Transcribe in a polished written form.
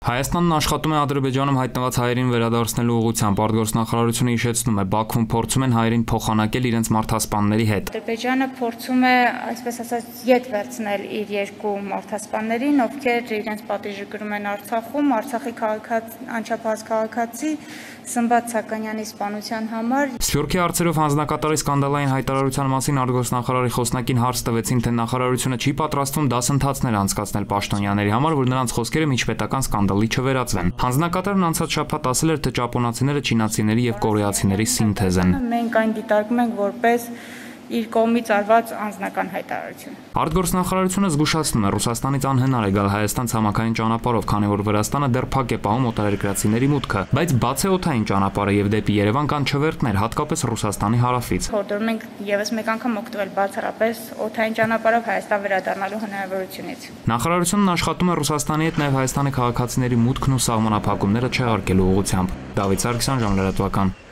Հայաստանն աշխատում է Ադրբեջանում հայտնված հայերին վերադարձնելու ուղղությամբ։ Արտգործնախարարությունը հիշեցնում է, Բաքվում փորձում են հայերին փոխանակել իրենց մարդասպանների հետ։ Ադրբեջանը փորձում է, այսպես ասած, ետ վերցնել իր երկու մարդասպաններին, ովքեր իրենց պատիժը կրում են Արցախում, Արցախի անչափահաս քաղաքացի Սմբատ Սականյանի սպանության համար։ Սփյուռքի հարցերով հանձնակատարի սկանդալային հայտարարության մասին արտգործնախարարի խոսնակին հարց տվեցին, թե նախարարությունը չի պատրաստվում դասընթացներ անցկացնել պաշտոնյաների համար, որ նրանց խոսքերը միջպետական սկանդալի չվերածվեն։ Հանձնակատարն անցած շաբաթ ասել էր, թե ճապոնացիները չինացիների եւ կորեացիների սինթեզ են։ Մենք այն դիտարկում ենք որպես իր կողմից արված անձնական հայտարարություն։ Արտգործնախարարությունը զգուշացնում է, Ռուսաստանից անհնար է գալ Հայաստան ցամաքային ճանապարհով, քանի որ Վրաստանը դեռ փակ է պահում օտարերկրացիների մուտքը, բայց բաց է օդային ճանապարհը եւ դեպի Երևան կան չվերթներ, հատկապես Ռուսաստանի հարավից։ Փորձում ենք եւս մեկ անգամ օգտվել բացառապես օդային ճանապարհով Հայաստան վերադառնալու հնարավորությունից։ Նախարարությունն աշխատում է Ռուսաստանի հետ նաեւ Հայաստանի քաղաքացիների մուտքն ու սահմանափակումները չեղարկելու ուղղությամբ։ Դավիթ Սարգսյան, Ժամ լրատվական։